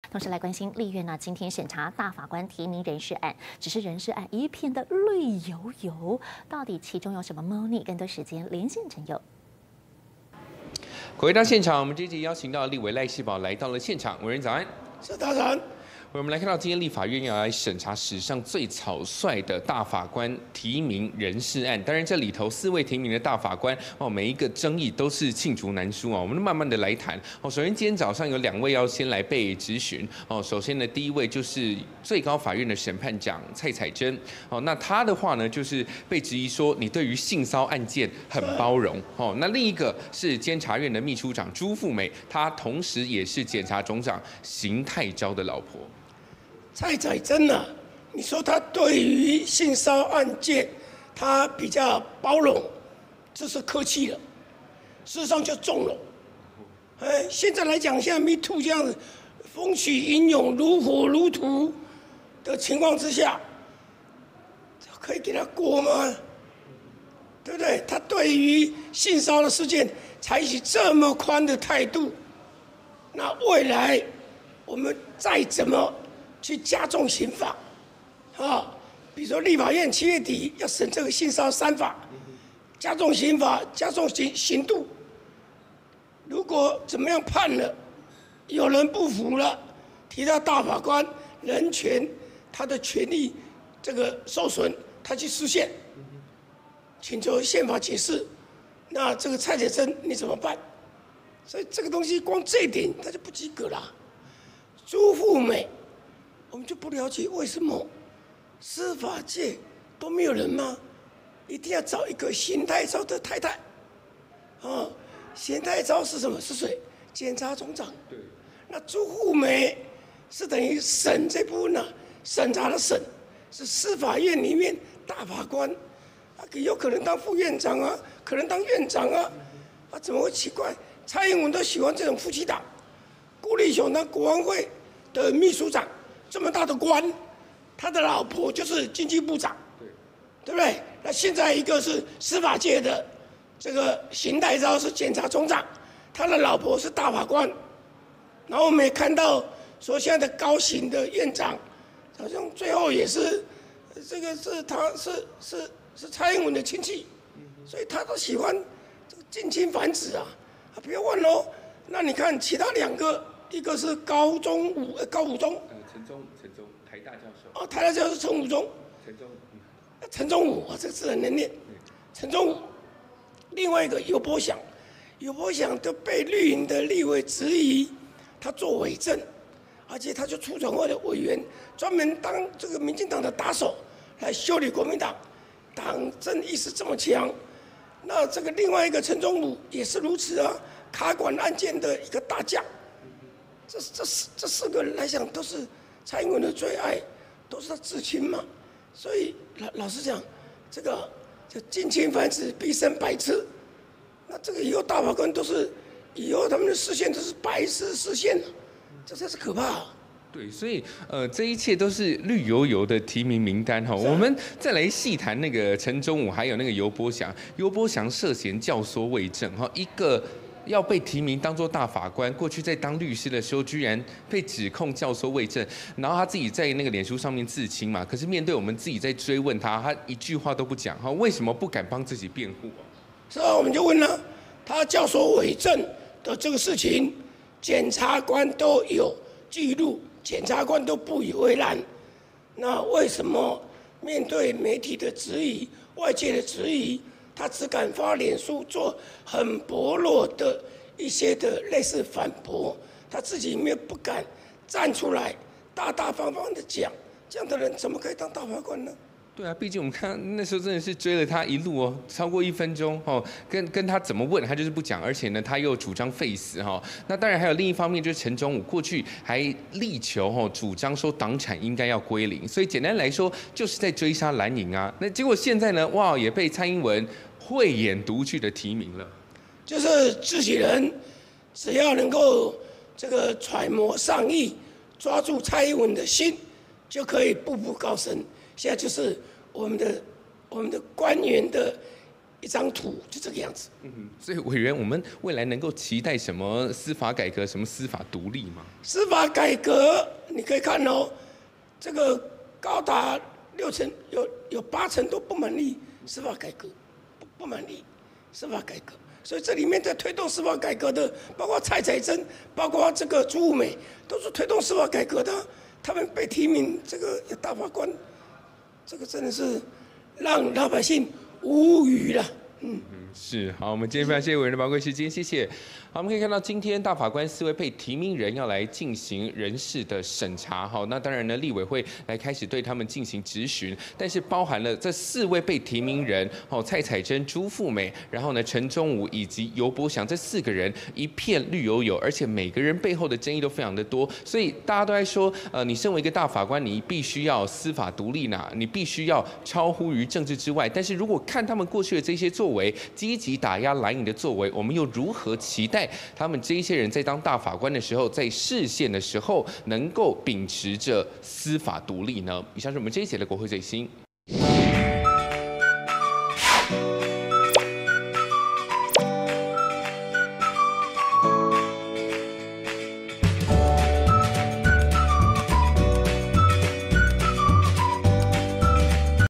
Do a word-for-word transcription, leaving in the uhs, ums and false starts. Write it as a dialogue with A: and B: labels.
A: 同时来关心立院呢，今天审查大法官提名人事案，只是人事案一片的绿油油，到底其中有什么猫腻？更多时间连线陈友。
B: 回到现场，我们这一集邀请到立委赖世宝来到了现场，委员早安。
C: 是大人。
B: 我们来看到今天立法院要来审查史上最草率的大法官提名人事案，当然这里头四位提名的大法官哦，每一个争议都是罄竹难书啊。我们慢慢的来谈哦。首先今天早上有两位要先来被质询哦。首先呢，第一位就是最高法院的审判长蔡彩珍哦，那他的话呢，就是被质疑说你对于性骚案件很包容哦。那另一个是监察院的秘书长朱富美，她同时也是检察总长邢泰昭的老婆。
C: 蔡彩珍啊，你说他对于性骚案件，他比较包容，这是客气了，事实上就重了。哎，现在来讲，像 Me Too 这样子风起云涌、如火如荼的情况之下，可以给他过吗？对不对？他对于性骚扰事件采取这么宽的态度，那未来我们再怎么去加重刑法，啊，比如说立法院七月底要审这个性骚扰三法，加重刑法，加重刑刑度。如果怎么样判了，有人不服了，提到大法官人权，他的权利这个受损，他去释宪，请求宪法解释，那这个蔡彩珍你怎么办？所以这个东西光这一点他就不及格了。朱富美。我们就不了解为什么司法界都没有人吗？一定要找一个邢泰昭的太太，啊，邢泰昭是什么？是谁？检察总长。对。那朱富美是等于审这部分呢、啊，审查的审，是司法院里面大法官，啊，有可能当副院长啊，可能当院长啊，啊，怎么会奇怪？蔡英文都喜欢这种夫妻档，顾立雄当国安会的秘书长。这么大的官，他的老婆就是经济部长，对，对不对？那现在一个是司法界的这个邢泰昭是检察总长，他的老婆是大法官。然后我们也看到说现在的高刑的院长，好像最后也是这个是他是是是蔡英文的亲戚，所以他都喜欢这个近亲繁殖啊！啊，不要忘喽。那你看其他两个，一个是高中武呃高武忠。
B: 陈忠，陈忠，台大教授。
C: 哦，台大教授是陈武忠。
B: 陈忠，
C: 陈忠武啊，这个字很难念。陈忠武，另外一个尤伯祥，尤伯祥都被绿营的立委质疑，他做伪证，而且他就出转会的委员，专门当这个民进党的打手，来修理国民党，党政意识这么强。那这个另外一个陈忠武也是如此啊，卡管案件的一个大将。这这四这四个人来讲都是蔡英文的最爱，都是他至亲嘛，所以老老实讲，这个就近亲繁殖必生白痴，那这个以后大法官都是以后他们的视线都是白痴视线，这才是可怕、啊。
B: 对，所以呃，这一切都是绿油油的提名名单哈。我们再来细谈那个陈忠武，还有那个尤伯祥。尤伯祥涉嫌教唆伪证哈，一个。要被提名当作大法官，过去在当律师的时候，居然被指控教唆伪证，然后他自己在那个脸书上面自清嘛。可是面对我们自己在追问他，他一句话都不讲哈，为什么不敢帮自己辩护啊？
C: 是啊，我们就问了，他教唆伪证的这个事情，检察官都有记录，检察官都不以为然，那为什么面对媒体的质疑、外界的质疑？他只敢发脸书做很薄弱的一些的类似反驳，他自己没有不敢站出来大大方方的讲，这样的人怎么可以当大法官呢？
B: 对啊，毕竟我们看那时候真的是追了他一路哦，超过一分钟哦，跟跟他怎么问他就是不讲，而且呢他又主张废死哈。那当然还有另一方面就是陈忠武过去还力求哦主张说党产应该要归零，所以简单来说就是在追杀蓝营啊。那结果现在呢，哇也被蔡英文慧眼独具的提名了，
C: 就是自己人只要能够这个揣摩上意，抓住蔡英文的心，就可以步步高升。现在就是我们的我们的官员的一张图，就这个样子。
B: 嗯，所以委员，我们未来能够期待什么司法改革、什么司法独立吗？
C: 司法改革你可以看哦，这个高达六成，有有八成都不满意司法改革，不不满意司法改革。所以这里面在推动司法改革的，包括蔡彩珍，包括这个朱雾美，都是推动司法改革的。他们被提名这个大法官，这个真的是让老百姓无语了。嗯，
B: 是好，我们今天非常谢谢委员的宝贵时间，谢谢。好，我们可以看到今天大法官四位被提名人要来进行人事的审查，好，那当然呢，立委会来开始对他们进行质询，但是包含了这四位被提名人，哦，蔡彩珍、朱富美，然后呢，陈忠武以及尤伯祥这四个人一片绿油油，而且每个人背后的争议都非常的多，所以大家都在说，呃，你身为一个大法官，你必须要司法独立呢，你必须要超乎于政治之外，但是如果看他们过去的这些作为，积极打压蓝营的作为，我们又如何期待他们这一些人在当大法官的时候，在释宪的时候，能够秉持着司法独立呢？以上是我们这一节的国会最新。